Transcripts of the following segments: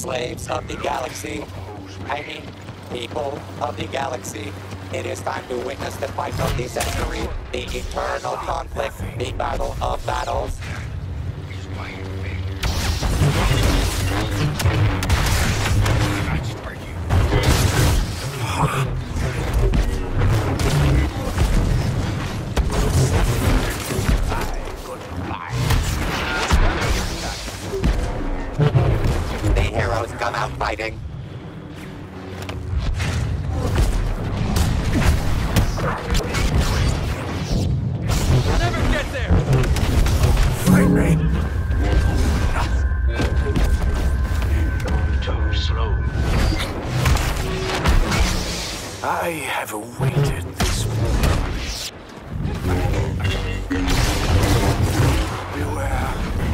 Slaves of the galaxy. I mean, people of the galaxy. It is time to witness the fight of the century, the eternal conflict, the battle of battles. The heroes come out fighting. I'll never get there! Fight me! Too slow. I have awaited this moment. Beware.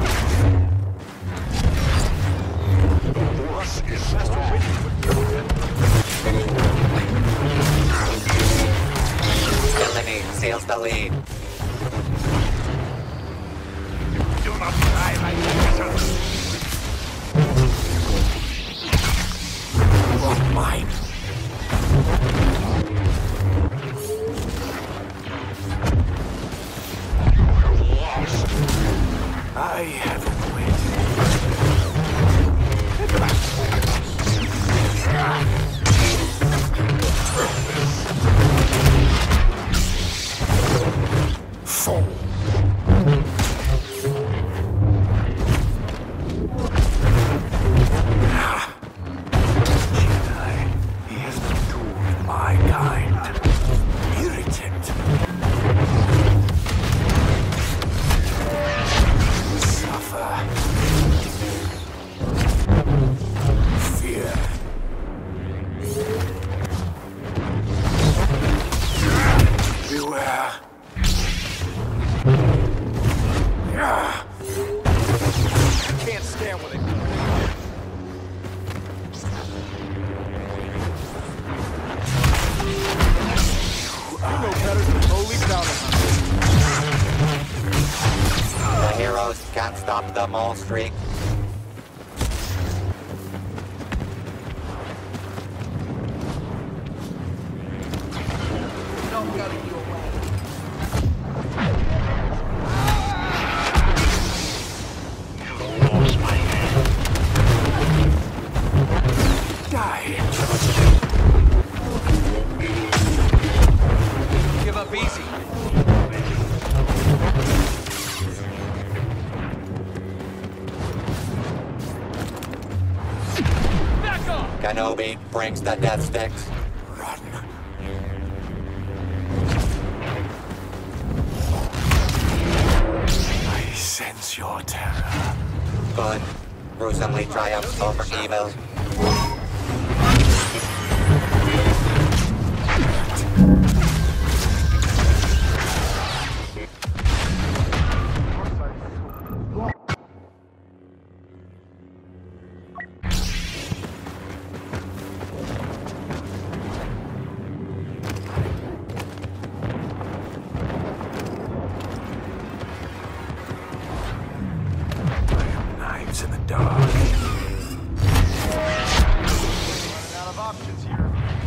Villainy seals the lead. Do not try my mission. You are mine. I have awaited. Fall. Jedi, he has been told my kind. Irritant. Suffer. Fear. Beware. Can't stand with it. You know better than holy bounty. The heroes can't stop the mole streak. No getting you away. You lost my hand. Die. Give up easy. Back off! Kenobi brings the death sticks. Run. I sense your terror. Good gruesomely triumphs over evil. Knives in the dark. Running out of options here.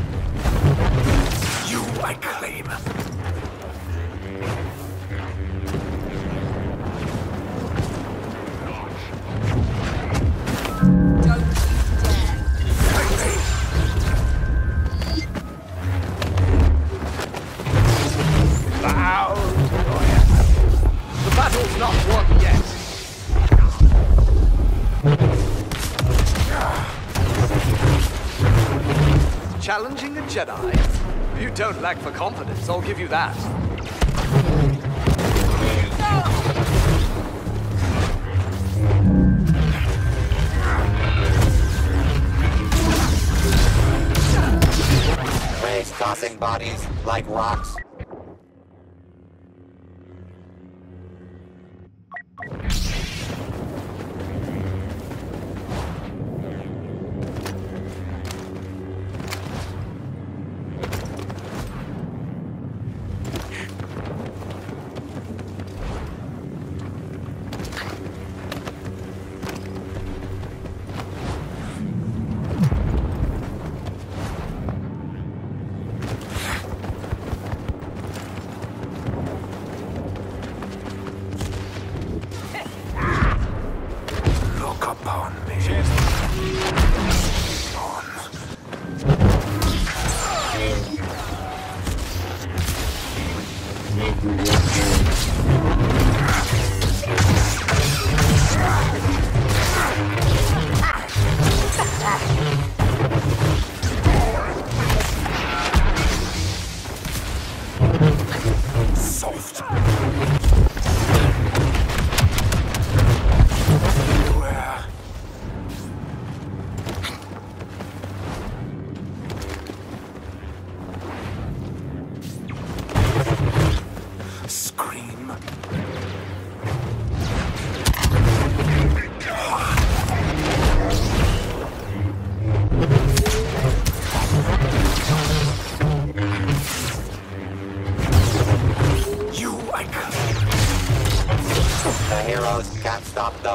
You I claim. The battle's not won yet. Challenging a Jedi? You don't lack for confidence, I'll give you that. Rays tossing bodies like rocks.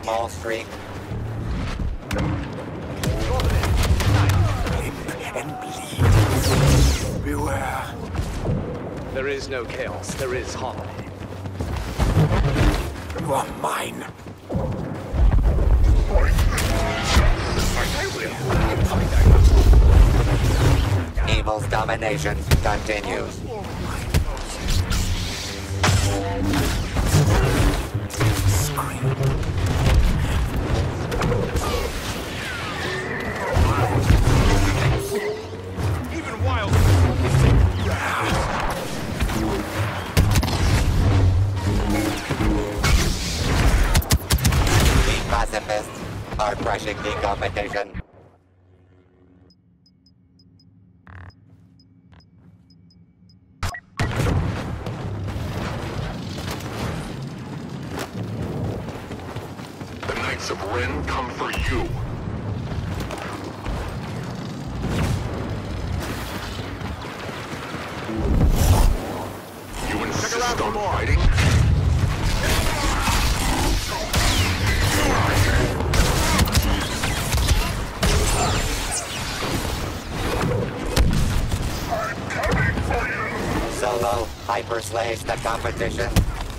small streak. And bleed. Beware. There is no chaos, there is harmony. You are mine. Evil's domination continues. Even wild. The pacifists are crushing the competition. The Knights of Ren come for you. You insist on fighting? Solo hyper slays the competition.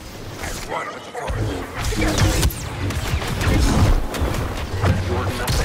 You're nothing.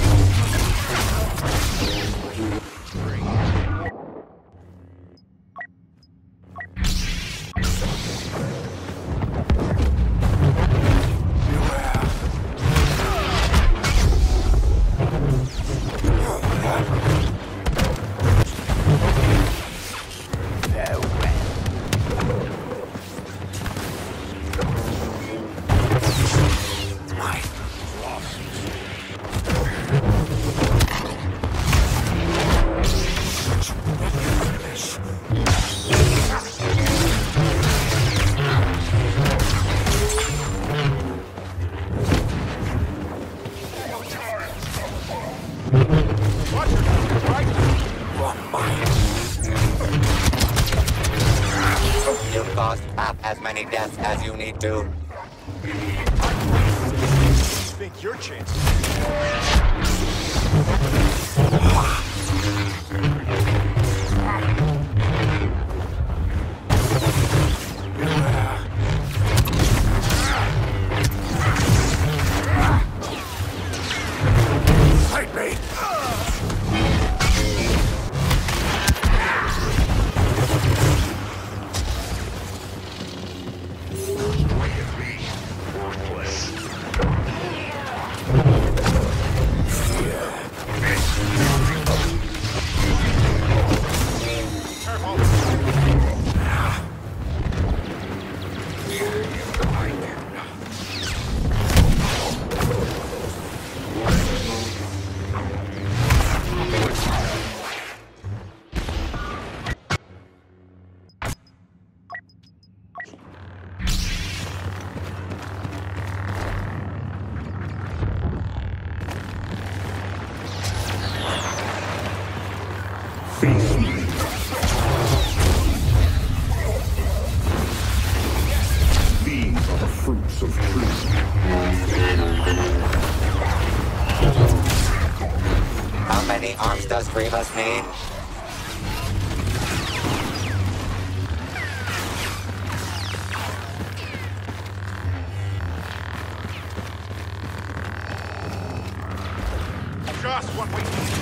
You've caused half as many deaths as you need to. Think your chance. Fight me! These are the fruits of truth. How many arms does Grievous need? Just what we need.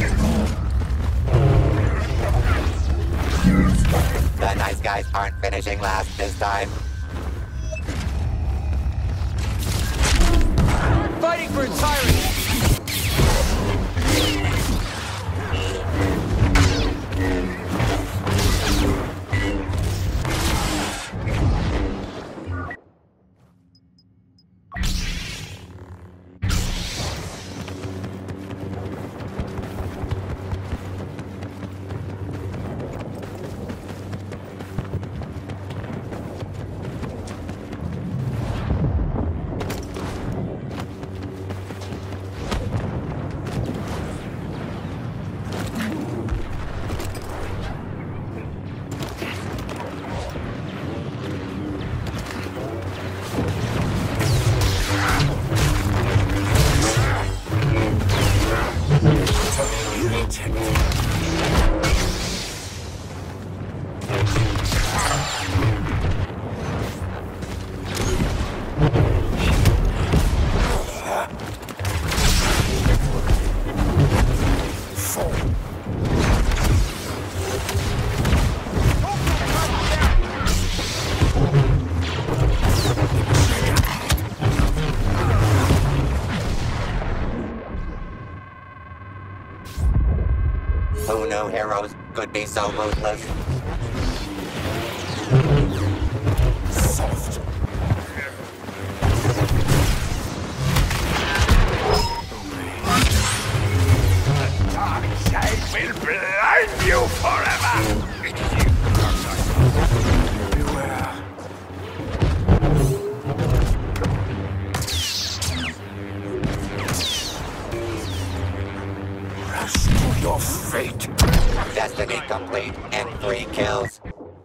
The nice guys aren't finishing last this time. Fighting for entirety! Who knew heroes could be so ruthless? Soft. Dark side will blind you forever! Beware. Rush to your fate. Destiny complete and 3 kills.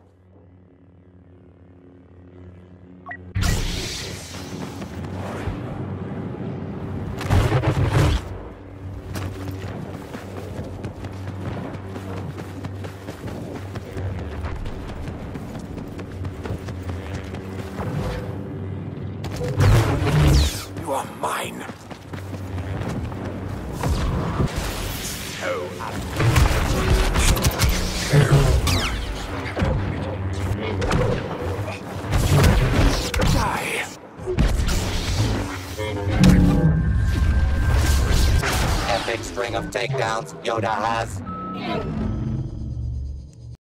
You are mine. Die. Epic string of takedowns Yoda has.